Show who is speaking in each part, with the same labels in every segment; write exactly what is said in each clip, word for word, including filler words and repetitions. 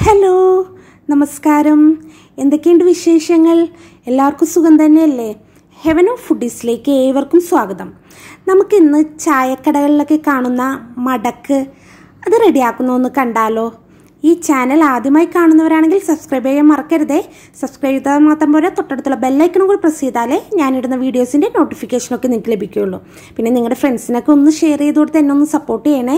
Speaker 1: Hello നമസ്കാരം. എന്തൊക്കെയുണ്ട് വിശേഷങ്ങൾ? എല്ലാവർക്കും സുഖം തന്നെയല്ലേ? ഹെവൻ ഓഫ് ഫുഡീസിലേക്ക് ഏവർക്കും സ്വാഗതം. നമുക്കിന്ന് ചായക്കടകളിലൊക്കെ കാണുന്ന മടക്ക് അത് റെഡിയാക്കുന്നൊന്ന് കണ്ടാലോ? ഈ ചാനൽ ആദ്യമായി കാണുന്നവരാണെങ്കിൽ സബ്സ്ക്രൈബ് ചെയ്യാൻ മറക്കരുതേ. സബ്സ്ക്രൈബ് ചെയ്താൽ മാത്രം പോലെ തൊട്ടടുത്തുള്ള ബെല്ലൈക്കണും കൂടി പ്രസ് ചെയ്താലേ ഞാനിടുന്ന വീഡിയോസിൻ്റെ നോട്ടിഫിക്കേഷനൊക്കെ നിങ്ങൾക്ക് ലഭിക്കുകയുള്ളൂ. പിന്നെ നിങ്ങളുടെ ഫ്രണ്ട്സിനൊക്കെ ഒന്ന് ഷെയർ ചെയ്ത് കൊടുത്ത് എന്നെ ഒന്ന് സപ്പോർട്ട് ചെയ്യണേ.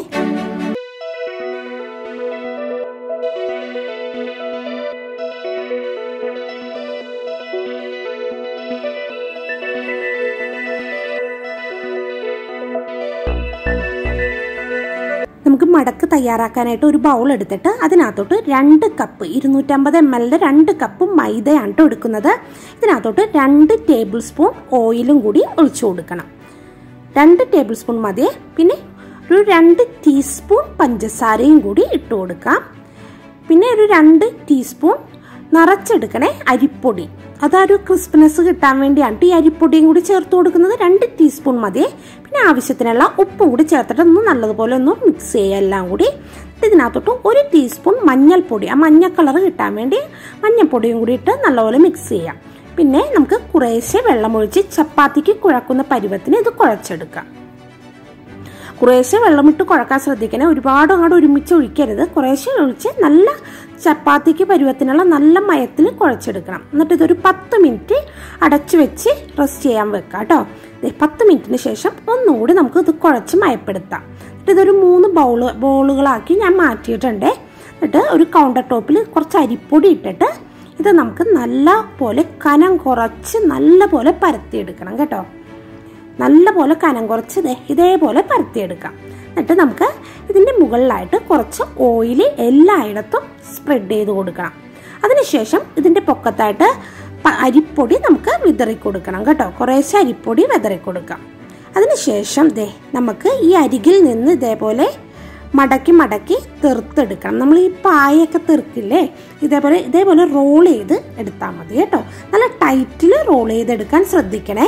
Speaker 1: നമുക്ക് മടക്ക് തയ്യാറാക്കാനായിട്ട് ഒരു ബൗൾ എടുത്തിട്ട് അതിനകത്തോട്ട് രണ്ട് കപ്പ് ഇരുന്നൂറ്റമ്പത് എം എല്ലിൻ്റെ രണ്ട് കപ്പ് മൈദയാണ് എടുക്കുന്നത്. ഇതിനകത്തോട്ട് രണ്ട് ടേബിൾ സ്പൂൺ ഓയിലും കൂടി ഒഴിച്ചു കൊടുക്കണം. രണ്ട് ടേബിൾ സ്പൂൺ മതിയെ. പിന്നെ ഒരു രണ്ട് ടീസ്പൂൺ പഞ്ചസാരയും കൂടി ഇട്ട് കൊടുക്കാം. പിന്നെ ഒരു രണ്ട് ടീസ്പൂൺ നിറച്ചെടുക്കണേ അരിപ്പൊടി. അതൊരു ക്രിസ്പിനെസ് കിട്ടാൻ വേണ്ടിയാണ് ഈ അരിപ്പൊടിയും കൂടി ചേർത്ത് കൊടുക്കുന്നത്. രണ്ട് ടീസ്പൂൺ മതി. പിന്നെ ആവശ്യത്തിനുള്ള ഉപ്പും കൂടി ചേർത്തിട്ട് ഒന്ന് നല്ലതുപോലെ ഒന്ന് മിക്സ് ചെയ്യുക എല്ലാം കൂടി. ഇതിനകത്തോട്ട് ഒരു ടീസ്പൂൺ മഞ്ഞൾപ്പൊടി, ആ മഞ്ഞ കളർ കിട്ടാൻ വേണ്ടി മഞ്ഞൾപ്പൊടിയും കൂടി ഇട്ട് നല്ലപോലെ മിക്സ് ചെയ്യാം. പിന്നെ നമുക്ക് കുറേശ്ശെ വെള്ളമൊഴിച്ച് ചപ്പാത്തിക്ക് കുഴക്കുന്ന പരുവത്തിന് ഇത് കുഴച്ചെടുക്കാം. കുറേശ്ശെ വെള്ളമിട്ട് കുഴക്കാൻ ശ്രദ്ധിക്കണേ. ഒരുപാട് അങ്ങോട്ട് ഒരുമിച്ച് ഒഴിക്കരുത്. കുറേശ്ശെ ഒഴിച്ച് നല്ല ചപ്പാത്തിക്ക് പരുവത്തിനുള്ള നല്ല മയത്തിൽ കുഴച്ചെടുക്കണം. എന്നിട്ട് ഇതൊരു പത്ത് മിനിറ്റ് അടച്ചു വെച്ച് റെസ്റ്റ് ചെയ്യാൻ വെക്കാം കേട്ടോ. പത്ത് മിനിറ്റിന് ശേഷം ഒന്നുകൂടി നമുക്ക് ഇത് കുഴച്ച് മയപ്പെടുത്താം. എന്നിട്ട് ഇതൊരു മൂന്ന് ബൗള് ബോളുകളാക്കി ഞാൻ മാറ്റിയിട്ടുണ്ട്. എന്നിട്ട് ഒരു കൗണ്ടർ ടോപ്പിൽ കുറച്ച് അരിപ്പൊടി ഇട്ടിട്ട് ഇത് നമുക്ക് നല്ല പോലെ കനം കുറച്ച് നല്ല പോലെ പരത്തിയെടുക്കണം കേട്ടോ. നല്ല പോലെ കനം കുറച്ച് ഇതേപോലെ പരത്തിയെടുക്കാം. എന്നിട്ട് നമുക്ക് ഇതിൻ്റെ മുകളിലായിട്ട് കുറച്ച് ഓയിൽ എല്ലായിടത്തും സ്പ്രെഡ് ചെയ്ത് കൊടുക്കണം. അതിനുശേഷം ഇതിൻ്റെ പൊക്കത്തായിട്ട് അരിപ്പൊടി നമുക്ക് വിതറി കൊടുക്കണം കേട്ടോ. കുറേശ്ശെ അരിപ്പൊടി വിതറി കൊടുക്കാം. അതിനുശേഷം ദേ നമുക്ക് ഈ അരികിൽ നിന്ന് ഇതേപോലെ മടക്കി മടക്കി തെറുത്തെടുക്കണം. നമ്മൾ ഈ പായൊക്കെ തെറുക്കില്ലേ, ഇതേപോലെ ഇതേപോലെ റോൾ ചെയ്ത് എടുത്താൽ മതി കേട്ടോ. നല്ല ടൈറ്റിൽ റോൾ ചെയ്തെടുക്കാൻ ശ്രദ്ധിക്കണേ.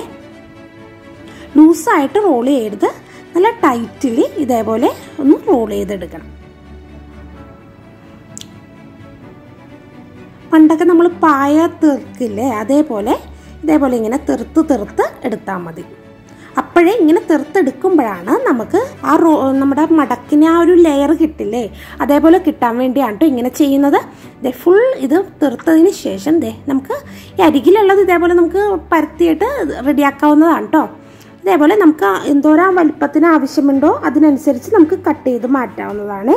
Speaker 1: ലൂസായിട്ട് റോൾ ചെയ്ത് നല്ല ടൈറ്റിൽ ഇതേപോലെ ഒന്ന് റോൾ ചെയ്തെടുക്കണം. പണ്ടൊക്കെ നമ്മൾ പായ തെറുക്കില്ലേ, അതേപോലെ ഇതേപോലെ ഇങ്ങനെ തെറുത്ത് തെറുത്ത് എടുത്താൽ മതി. അപ്പോഴേ ഇങ്ങനെ തെറുത്തെടുക്കുമ്പോഴാണ് നമുക്ക് ആ റോ നമ്മുടെ മടക്കിന് ആ ഒരു ലെയർ കിട്ടില്ലേ, അതേപോലെ കിട്ടാൻ വേണ്ടിയാണ് കേട്ടോ ഇങ്ങനെ ചെയ്യുന്നത്. ദേ ഫുൾ ഇത് തെറുത്തതിന് ശേഷം ദേ നമുക്ക് ഈ അരികിലുള്ളത് ഇതേപോലെ നമുക്ക് പരത്തിയിട്ട് റെഡിയാക്കാവുന്നതാണ് കേട്ടോ. ഇതേപോലെ നമുക്ക് എന്തോരം വലിപ്പത്തിന് ആവശ്യമുണ്ടോ അതിനനുസരിച്ച് നമുക്ക് കട്ട് ചെയ്ത് മാറ്റാവുന്നതാണ്.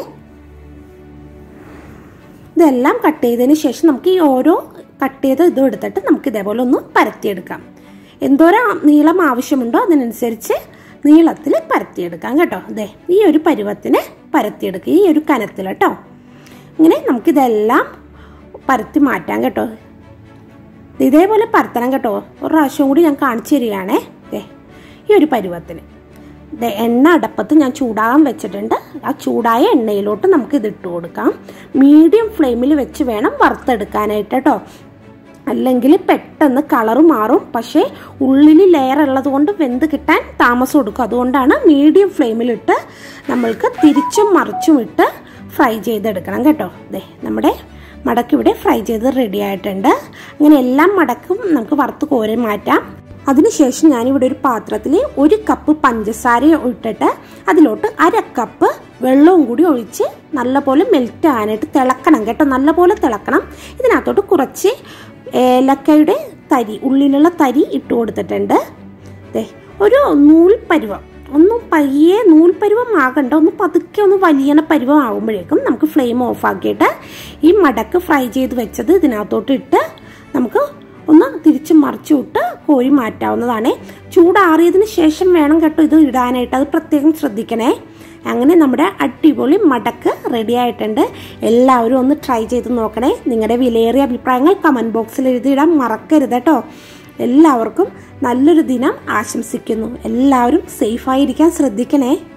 Speaker 1: ഇതെല്ലാം കട്ട് ചെയ്തതിന് ശേഷം നമുക്ക് ഈ ഓരോ കട്ട് ചെയ്ത് ഇതും എടുത്തിട്ട് നമുക്ക് ഇതേപോലെ ഒന്ന് പരത്തിയെടുക്കാം. എന്തോരം നീളം ആവശ്യമുണ്ടോ അതിനനുസരിച്ച് നീളത്തിൽ പരത്തിയെടുക്കാം കേട്ടോ. അതെ ഈ ഒരു പരുവത്തിന് പരത്തിയെടുക്കുക, ഈ ഒരു കനത്തിൽ കേട്ടോ. ഇങ്ങനെ നമുക്കിതെല്ലാം പരത്തി മാറ്റാം കേട്ടോ. ഇതേപോലെ പരത്തണം കേട്ടോ. ഒരു പ്രാവശ്യം കൂടി ഞാൻ കാണിച്ചു തരികയാണേ. അതെ ഈ ഒരു പരുവത്തിന് എണ്ണ അടപ്പത്ത് ഞാൻ ചൂടാകാൻ വെച്ചിട്ടുണ്ട്. ആ ചൂടായ എണ്ണയിലോട്ട് നമുക്ക് ഇതിട്ട് കൊടുക്കാം. മീഡിയം ഫ്ലെയിമിൽ വെച്ച് വേണം വറുത്തെടുക്കാനായിട്ട് കേട്ടോ. അല്ലെങ്കിൽ പെട്ടെന്ന് കളറ് മാറും. പക്ഷേ ഉള്ളിൽ ലെയർ ഉള്ളത് കൊണ്ട് വെന്ത് കിട്ടാൻ താമസം എടുക്കും. അതുകൊണ്ടാണ് മീഡിയം ഫ്ലെയിമിലിട്ട് നമ്മൾക്ക് തിരിച്ചും മറിച്ചും ഇട്ട് ഫ്രൈ ചെയ്തെടുക്കണം കേട്ടോ. ദേ നമ്മുടെ മടക്ക് ഇവിടെ ഫ്രൈ ചെയ്ത് റെഡി ആയിട്ടുണ്ട്. അങ്ങനെ എല്ലാം മടക്കും നമുക്ക് വറുത്ത് കോരി മാറ്റാം. അതിനുശേഷം ഞാനിവിടെ ഒരു പാത്രത്തിൽ ഒരു കപ്പ് പഞ്ചസാര ഇട്ടിട്ട് അതിലോട്ട് അര കപ്പ് വെള്ളവും കൂടി ഒഴിച്ച് നല്ലപോലെ മെൽറ്റ് ആകാനായിട്ട് തിളക്കണം കേട്ടോ. നല്ലപോലെ തിളക്കണം. ഇതിനകത്തോട്ട് കുറച്ച് ഏലക്കയുടെ തരി, ഉള്ളിലുള്ള തരി ഇട്ട് കൊടുത്തിട്ടുണ്ട്. ഒരു നൂൽ പരുവം, ഒന്നും പയ്യെ നൂൽ പരുവം ആകണ്ട, ഒന്ന് പതുക്കെ ഒന്ന് വലിയ പരുവം ആകുമ്പോഴേക്കും നമുക്ക് ഫ്ലെയിം ഓഫ് ആക്കിയിട്ട് ഈ മടക്ക് ഫ്രൈ ചെയ്ത് വെച്ചത് ഇതിനകത്തോട്ട് ഇട്ട് നമുക്ക് ഒന്ന് തിരിച്ച് മറിച്ചു വിട്ട് കോരി മാറ്റാവുന്നതാണ്. ചൂടാറിയതിന് ശേഷം വേണം കേട്ടോ ഇത് ഇടാനായിട്ട്, അത് പ്രത്യേകം ശ്രദ്ധിക്കണേ. അങ്ങനെ നമ്മുടെ അടിപൊളി മടക്ക് റെഡി ആയിട്ടുണ്ട്. എല്ലാവരും ഒന്ന് ട്രൈ ചെയ്ത് നോക്കണേ. നിങ്ങളുടെ വിലയേറിയ അഭിപ്രായങ്ങൾ കമൻറ്റ് ബോക്സിൽ എഴുതിയിടാൻ മറക്കരുത് കേട്ടോ. എല്ലാവർക്കും നല്ലൊരു ദിനം ആശംസിക്കുന്നു. എല്ലാവരും സേഫായിരിക്കാൻ ശ്രദ്ധിക്കണേ.